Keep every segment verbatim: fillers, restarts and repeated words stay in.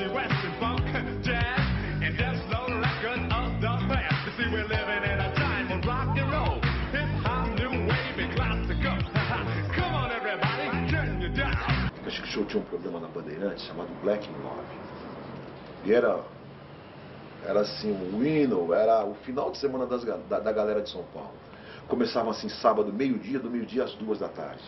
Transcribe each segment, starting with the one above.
boogie, western funk, jazz, and just the record of the past. You see, we're living in a time of rock and roll, hip hop, new wave, and classical. Come on, everybody, turn you down. A Chico Show tinha um programa na Bandeirantes chamado Black in Love. E era, era assim, um hino, era o final de semana das, da, da galera de São Paulo. Começava assim sábado, meio-dia, do meio-dia às duas da tarde.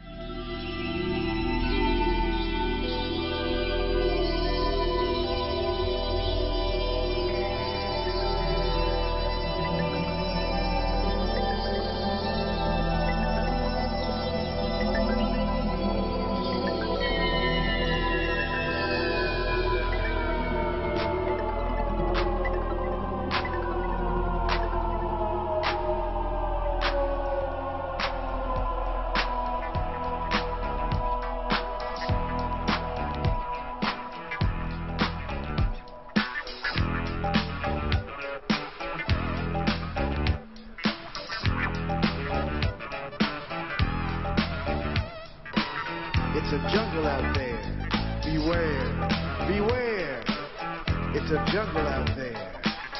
It's a jungle out there. Beware, beware. It's a jungle out there.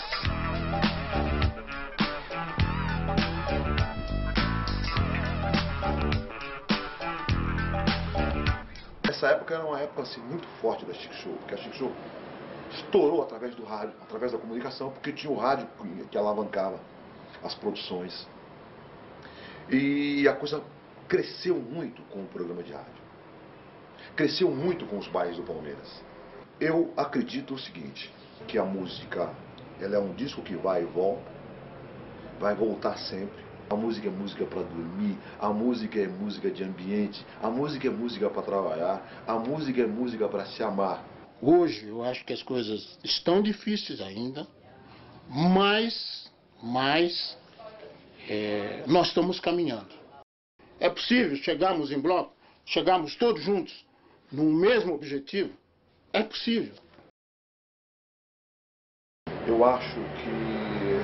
Essa época era uma época assim, muito forte da Chico Show, porque a Chico Show estourou através do rádio, através da comunicação, porque tinha o rádio que alavancava as produções. E a coisa cresceu muito com o programa de rádio. Cresceu muito com os bailes do Palmeiras. Eu acredito o seguinte, que a música, ela é um disco que vai e volta, vai voltar sempre. A música é música para dormir, a música é música de ambiente, a música é música para trabalhar, a música é música para se amar. Hoje eu acho que as coisas estão difíceis ainda, mas, mas é, nós estamos caminhando. É possível chegarmos em bloco, chegarmos todos juntos no mesmo objetivo? É possível. Eu acho que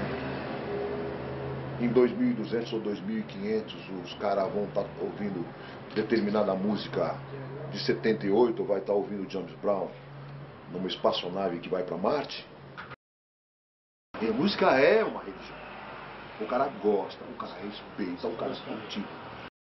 em dois mil e duzentos ou dois mil e quinhentos os caras vão estar ouvindo determinada música de setenta e oito, ou vai estar ouvindo James Brown numa espaçonave que vai para Marte. E a música é uma religião. O cara gosta, o cara respeita, o cara cultiva.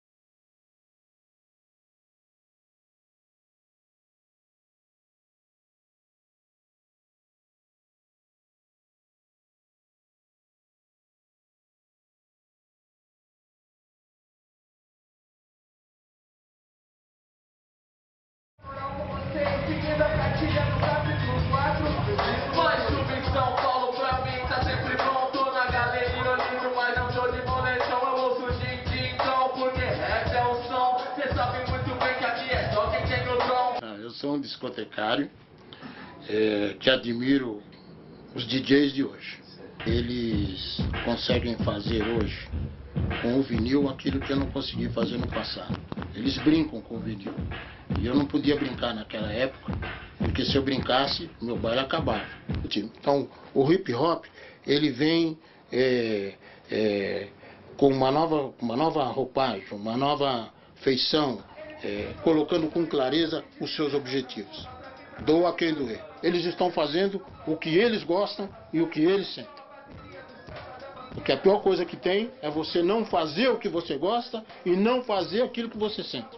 Eu sou um discotecário é, que admiro os D Js de hoje. Eles conseguem fazer hoje com o vinil aquilo que eu não consegui fazer no passado. Eles brincam com o vinil. E eu não podia brincar naquela época, porque se eu brincasse, meu baile acabava. Então, o hip hop, ele vem é, é, com uma nova, uma nova roupagem, uma nova feição, é, colocando com clareza os seus objetivos. Doa quem doer. Eles estão fazendo o que eles gostam e o que eles sentem. Porque a pior coisa que tem é você não fazer o que você gosta e não fazer aquilo que você sente.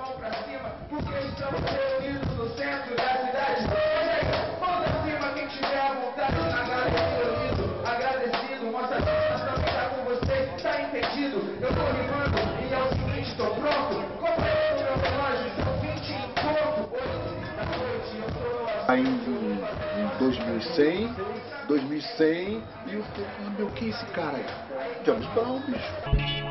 Ainda em dois mil e cem, dois mil e cem, e eu falei, meu, quem é esse cara aí? James Brown, bicho.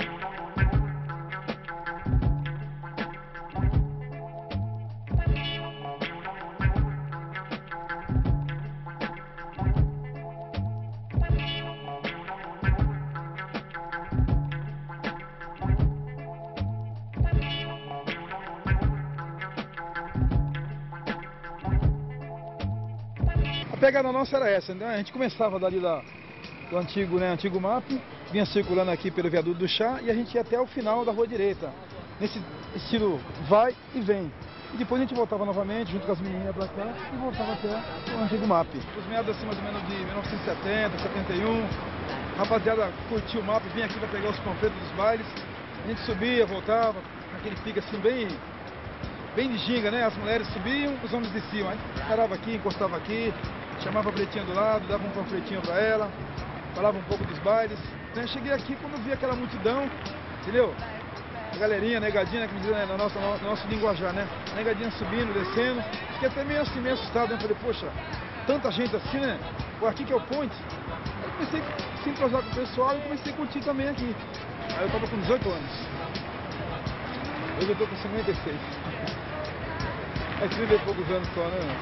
A pegada nossa era essa, né? A gente começava dali da, do antigo, né, antigo M A P, vinha circulando aqui pelo viaduto do Chá e a gente ia até o final da rua direita, nesse estilo vai e vem. E depois a gente voltava novamente, junto com as menininhas pra cá, e voltava até o antigo M A P. Os meados assim, mais ou menos de mil novecentos e setenta, setenta e um, a rapaziada curtia o M A P, vinha aqui pra pegar os panfletos dos bailes. A gente subia, voltava, naquele pique assim, bem, bem de ginga, né? As mulheres subiam, os homens desciam. A gente parava aqui, encostava aqui, chamava a pretinha do lado, dava um panfletinho pra ela, falava um pouco dos bailes. Então eu cheguei aqui quando vi aquela multidão, entendeu? A galerinha, a negadinha, que me diz, né, no, nosso, no nosso linguajar, né? A negadinha subindo, descendo. Fiquei até meio assim, meio assustado, né? Falei, poxa, tanta gente assim, né? Pô, aqui que é o Point. Aí comecei a se entrosar com o pessoal e comecei a curtir também aqui. Aí eu tava com dezoito anos. Hoje eu tô com cinquenta e seis. É trinta e poucos anos só, né?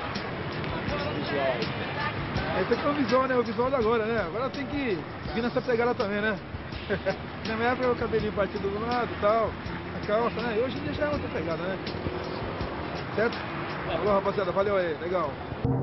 Visual. Esse aqui é o visual, né? O visual da agora, né? Agora tem que vir nessa pegada também, né? Na minha época o cabelinho partido do lado e tal, a calça, né? E hoje em dia já é outra pegada, né? Certo? Falou, rapaziada, valeu aí, legal.